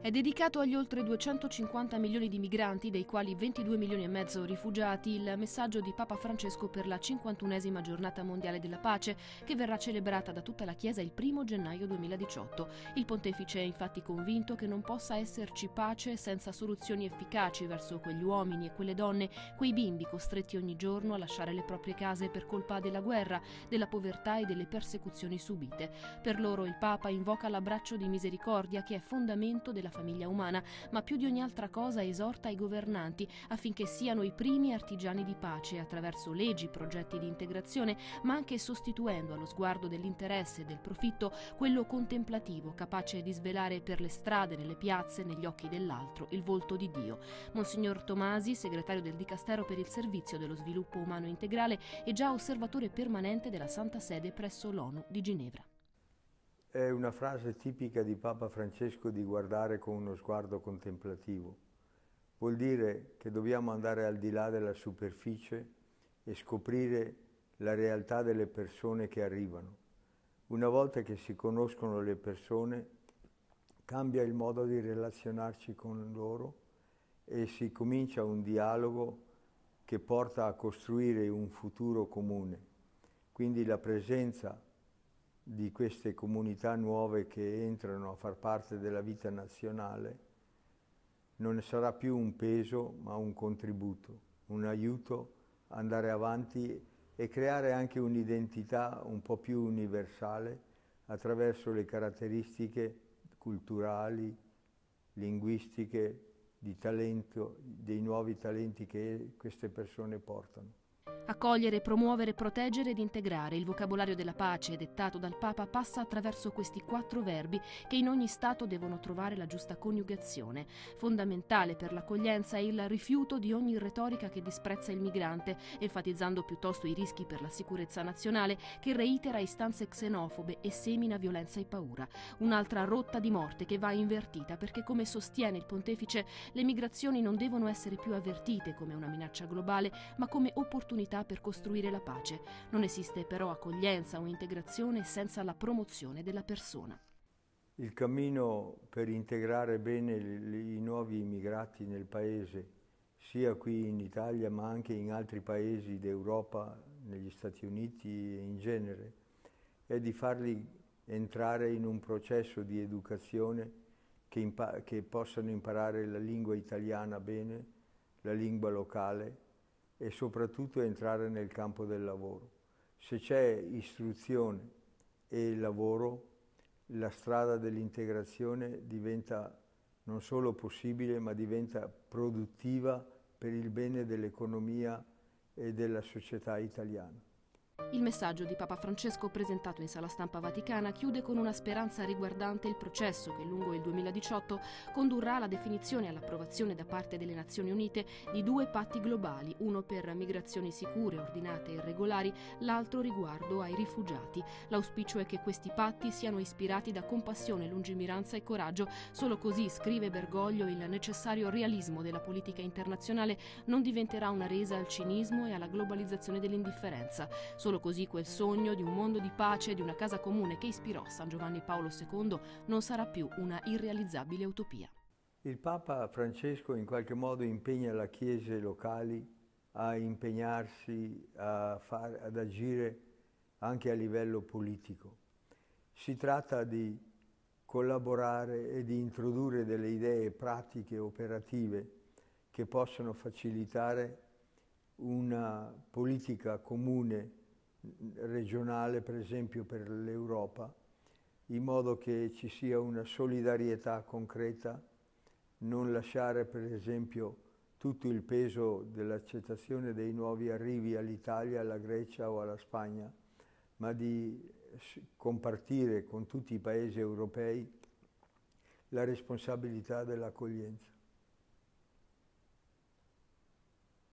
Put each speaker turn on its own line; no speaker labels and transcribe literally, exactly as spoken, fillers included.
È dedicato agli oltre duecentocinquanta milioni di migranti, dei quali ventidue milioni e mezzo rifugiati, il messaggio di Papa Francesco per la cinquantunesima giornata mondiale della pace, che verrà celebrata da tutta la Chiesa il primo gennaio duemiladiciotto. Il pontefice è infatti convinto che non possa esserci pace senza soluzioni efficaci verso quegli uomini e quelle donne, quei bimbi costretti ogni giorno a lasciare le proprie case per colpa della guerra, della povertà e delle persecuzioni subite. Per loro il Papa invoca l'abbraccio di misericordia, che è fondamento della famiglia umana, ma più di ogni altra cosa esorta i governanti affinché siano i primi artigiani di pace attraverso leggi, progetti di integrazione, ma anche sostituendo allo sguardo dell'interesse e del profitto quello contemplativo, capace di svelare per le strade, nelle piazze, negli occhi dell'altro il volto di Dio. Monsignor Tomasi, segretario del Dicastero per il Servizio dello Sviluppo Umano Integrale, è già osservatore permanente della Santa Sede presso l'ONU di Ginevra.
È una frase tipica di Papa Francesco di guardare con uno sguardo contemplativo. Vuol dire che dobbiamo andare al di là della superficie e scoprire la realtà delle persone che arrivano. Una volta che si conoscono le persone, cambia il modo di relazionarci con loro e si comincia un dialogo che porta a costruire un futuro comune. Quindi la presenza di queste comunità nuove che entrano a far parte della vita nazionale non sarà più un peso ma un contributo, un aiuto ad andare avanti e creare anche un'identità un po' più universale attraverso le caratteristiche culturali, linguistiche, di talento, dei nuovi talenti che queste persone portano.
Accogliere, promuovere, proteggere ed integrare. Il vocabolario della pace dettato dal Papa passa attraverso questi quattro verbi che in ogni Stato devono trovare la giusta coniugazione. Fondamentale per l'accoglienza è il rifiuto di ogni retorica che disprezza il migrante, enfatizzando piuttosto i rischi per la sicurezza nazionale, che reitera istanze xenofobe e semina violenza e paura. Un'altra rotta di morte che va invertita, perché, come sostiene il pontefice, le migrazioni non devono essere più avvertite come una minaccia globale, ma come opportunità per costruire la pace. Non esiste però accoglienza o integrazione senza la promozione della persona.
Il cammino per integrare bene i nuovi immigrati nel paese, sia qui in Italia ma anche in altri paesi d'Europa, negli Stati Uniti e in genere, è di farli entrare in un processo di educazione che, che possano imparare la lingua italiana bene, la lingua locale, e soprattutto entrare nel campo del lavoro. Se c'è istruzione e lavoro, la strada dell'integrazione diventa non solo possibile, ma diventa produttiva per il bene dell'economia e della società italiana.
Il messaggio di Papa Francesco presentato in Sala Stampa Vaticana chiude con una speranza riguardante il processo che lungo il duemiladiciotto condurrà alla definizione e all'approvazione da parte delle Nazioni Unite di due patti globali, uno per migrazioni sicure, ordinate e regolari, l'altro riguardo ai rifugiati. L'auspicio è che questi patti siano ispirati da compassione, lungimiranza e coraggio. Solo così, scrive Bergoglio, il necessario realismo della politica internazionale non diventerà una resa al cinismo e alla globalizzazione dell'indifferenza. Solo così quel sogno di un mondo di pace e di una casa comune che ispirò San Giovanni Paolo secondo non sarà più una irrealizzabile utopia.
Il Papa Francesco in qualche modo impegna le chiese locali a impegnarsi, a far, ad agire anche a livello politico. Si tratta di collaborare e di introdurre delle idee pratiche e operative che possano facilitare una politica comune regionale, per esempio per l'Europa, in modo che ci sia una solidarietà concreta, non lasciare per esempio tutto il peso dell'accettazione dei nuovi arrivi all'Italia, alla Grecia o alla Spagna, ma di compartire con tutti i paesi europei la responsabilità dell'accoglienza.